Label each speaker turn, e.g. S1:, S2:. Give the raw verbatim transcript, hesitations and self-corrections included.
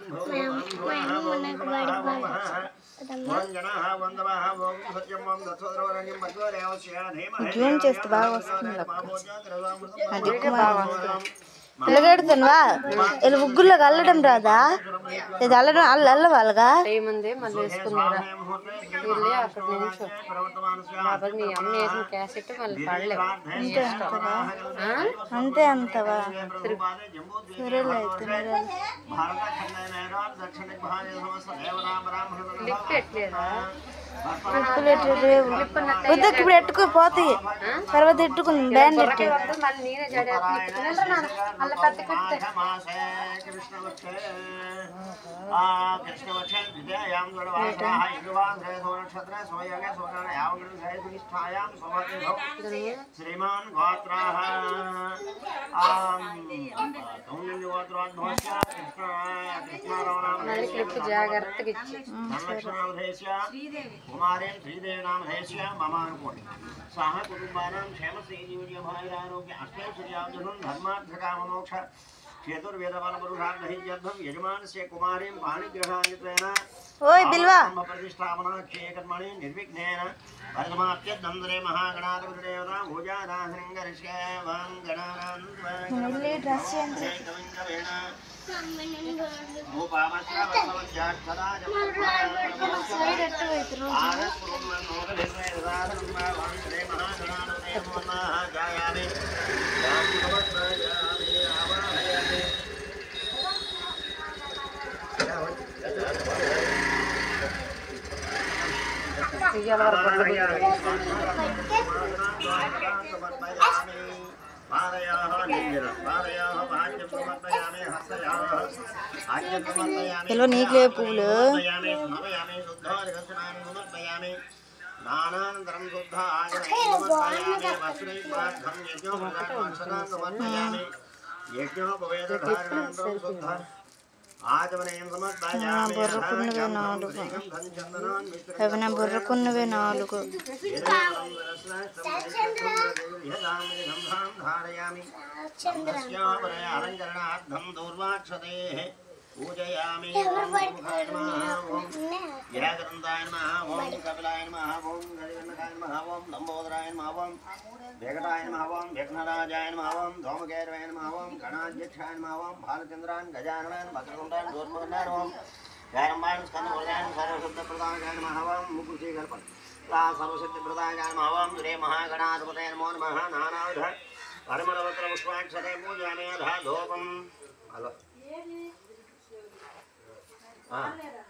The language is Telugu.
S1: జూమ్ చేస్తే బాగా వస్తుంది అది బాగా పిల్లగడుతున్నావా ఇలా ముగ్గురులోకి అల్లడం రాదా ఇది అల్లడం అల్ల అల్లవాళ్ళగా
S2: ఏముంది మళ్ళీ వేసుకున్నారా వెళ్ళి అక్కడ నిల్చో బాబా మీ అమ్మ వేసిన క్యాసెట్ మళ్ళీ పడలేవు
S1: అంతే అంతవా సరేలే అయితే
S2: లిప్ పెట్టలేదా
S1: వద్దకు ఇప్పుడు ఎట్టుకు పోతాయి తర్వాత ఎట్టుకుని బ్యాండ్ ఎట్టు
S2: మళ్ళీ నేనే జడేసుకున్నాను మళ్ళీ పెద్ద పెద్ద
S3: శ్రీమాన్ గోత్రాః
S2: మళ్ళీ క్లిప్ జాగ్రత్తగా ఇచ్చి
S3: కుమారేం శ్రీదేవి నామ హేష్య మమానుకోటి సహ కుటుంబానాం క్షేమ శ్రీజీవిర్యభాయిరారోగ్య అష్టైశ్వర్యాబ్జుం ధర్మార్థకామమోక్ష చేతుర్వేదబలపురుషార్థహిత్యర్థం యజమానస్య కుమారీం పాణిగ్రహాయుతేన
S1: ఓయ్ బిల్వా
S3: ప్రతిష్టాపనాక్షేకర్మణి నిర్విఘ్నేన పరిసమాప్యద్దందరే మహాగణాధిపతిదేవత పూజాదాసరింగరిష్య వాం గణానాన్వేణ
S1: పిల్లవ నీకులే పువ్వులు
S3: నానానంతరం శుద్ధ యజ్ఞోపవేదధారణానంతరం శుద్ధ ఆచమనయం సమర్పయామి
S1: బుర్రకున్నవే నాలుగు అవి నా బుర్రకున్నవే నాలుగు
S3: ధారయామి అలంకరణార్థం దూర్వాక్షతే పూజయామి జయగ్రంథాయ నమః ఓం కపిలాయ నమః ఓం గరిగణకాయ నమః ఓం లంబోదరాయ నమః ఓం వెంకటాయ నమః ఓం విఘ్నరాజాయ నమః ఓం ధూమకేతవే నమః ఓం గణాధ్యక్షాయ నమః ఓం బాలచంద్రాన్ గజాననాన్ భద్రకుండాన్ దూర్మగన్నాన్ ఓం గారంబాన్ స్కందవల్యాన్ సర్వశుద్ధప్రదాయ నమః ఓం ముకుశీకల్పన్ తా సర్వశుద్ధప్రదాయ నమః ఓం శ్రీ మహాగణాధిపతయ నమో నమః నానావిధ పరిమళవస్త్ర పుష్పాక్షతే పూజామి అధ ధూపం హలో